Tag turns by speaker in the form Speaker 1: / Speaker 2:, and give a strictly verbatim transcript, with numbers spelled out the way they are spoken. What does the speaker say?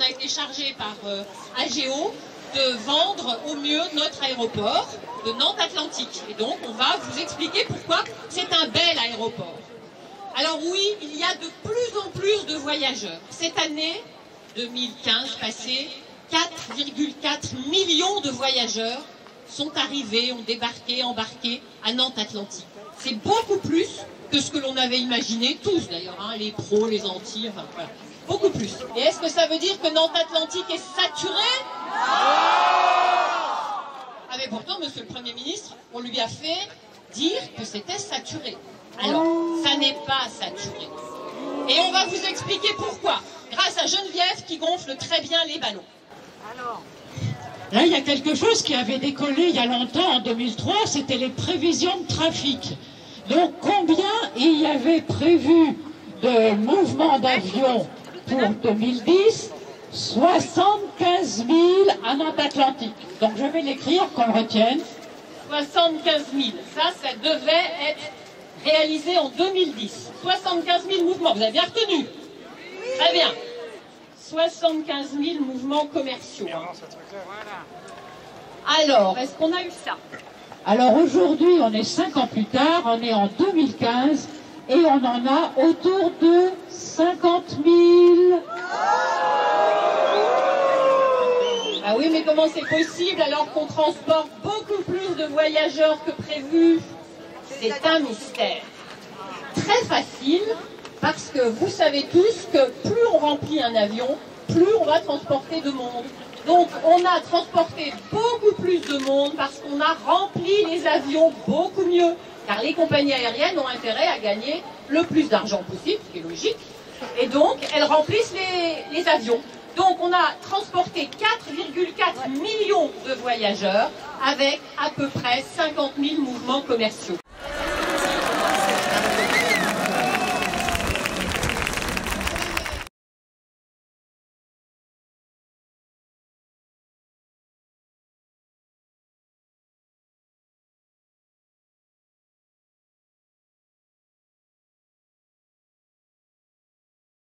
Speaker 1: a été chargé par euh, A G O de vendre au mieux notre aéroport de Nantes Atlantique. Et donc, on va vous expliquer pourquoi c'est un bel aéroport. Alors oui, il y a de plus en plus de voyageurs. Cette année, deux mille quinze passée, quatre virgule quatre millions de voyageurs sont arrivés, ont débarqué, embarqué à Nantes Atlantique. C'est beaucoup plus que ce que l'on avait imaginé, tous d'ailleurs, hein, les pros, les Antilles, enfin voilà, beaucoup plus. Et est-ce que ça veut dire que Nantes Atlantique est saturé? Ah mais pourtant, monsieur le Premier ministre, on lui a fait dire que c'était saturé. Alors, ça n'est pas saturé. Et on va vous expliquer pourquoi, grâce à Geneviève qui gonfle très bien les ballons.
Speaker 2: Alors, là, il y a quelque chose qui avait décollé il y a longtemps, en deux mille trois, c'était les prévisions de trafic. Donc, combien il y avait prévu de mouvements d'avions pour deux mille dix? soixante-quinze mille à Nantes Atlantique. Donc, je vais l'écrire qu'on retienne.
Speaker 1: soixante-quinze mille, ça, ça devait être réalisé en deux mille dix. soixante-quinze mille mouvements, vous avez bien retenu? Très bien. soixante-quinze mille mouvements commerciaux. Alors, est-ce qu'on a eu ça?
Speaker 2: Alors aujourd'hui, on est cinq ans plus tard, on est en deux mille quinze et on en a autour de cinquante mille.
Speaker 1: Ah oui, mais comment c'est possible alors qu'on transporte beaucoup plus de voyageurs que prévu? C'est un mystère. Très facile, parce que vous savez tous que plus on remplit un avion, plus on va transporter de monde. Donc on a transporté beaucoup plus de monde parce qu'on a rempli les avions beaucoup mieux. Car les compagnies aériennes ont intérêt à gagner le plus d'argent possible, ce qui est logique. Et donc elles remplissent les, les avions. Donc on a transporté quatre virgule quatre millions de voyageurs avec à peu près cinquante mille mouvements commerciaux.